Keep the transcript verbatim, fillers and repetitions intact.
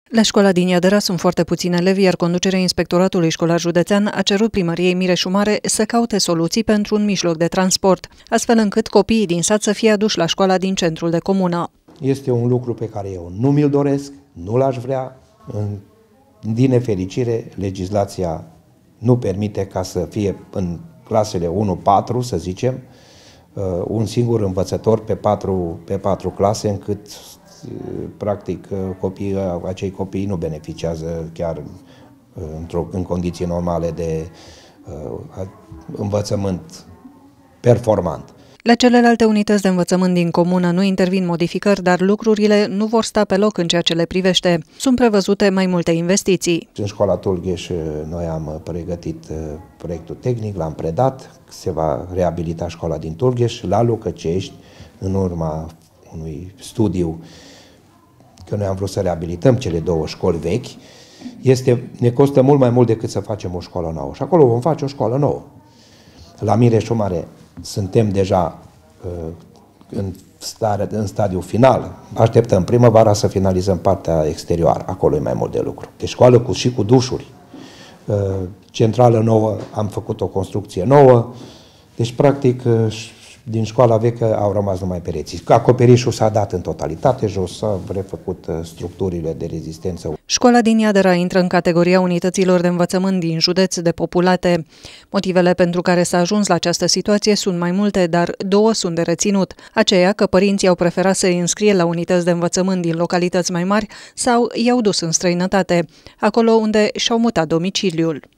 La școala din Iadăra sunt foarte puțini elevi, iar conducerea Inspectoratului Școlar Județean a cerut primăriei Mireșu Mare să caute soluții pentru un mijloc de transport, astfel încât copiii din sat să fie aduși la școala din centrul de comună. Este un lucru pe care eu nu mi-l doresc, nu l-aș vrea. Din nefericire, legislația nu permite ca să fie în clasele unu patru, să zicem, un singur învățător pe patru, pe patru clase, încât practic copiii, acei copii nu beneficiază chiar într-o, în condiții normale de uh, învățământ performant. La celelalte unități de învățământ din comună nu intervin modificări, dar lucrurile nu vor sta pe loc în ceea ce le privește. Sunt prevăzute mai multe investiții. În școala Tulgheș noi am pregătit proiectul tehnic, l-am predat, se va reabilita școala din Tulgheș. La Lucăcești, în urma unui studiu, că noi am vrut să reabilităm cele două școli vechi, este, ne costă mult mai mult decât să facem o școală nouă. Și acolo vom face o școală nouă. La Mireșu Mare suntem deja uh, în, stare, în stadiul final. Așteptăm primăvara să finalizăm partea exterioară. Acolo e mai mult de lucru. Deci școală cu, și cu dușuri. Uh, centrală nouă, am făcut o construcție nouă. Deci, practic, uh, din școala veche au rămas numai pereții. Acoperișul s-a dat în totalitate jos, s-au refăcut structurile de rezistență. Școala din Iadăra intră în categoria unităților de învățământ din județ depopulate. Motivele pentru care s-a ajuns la această situație sunt mai multe, dar două sunt de reținut. Aceea că părinții au preferat să îi înscrie la unități de învățământ din localități mai mari sau i-au dus în străinătate, acolo unde și-au mutat domiciliul.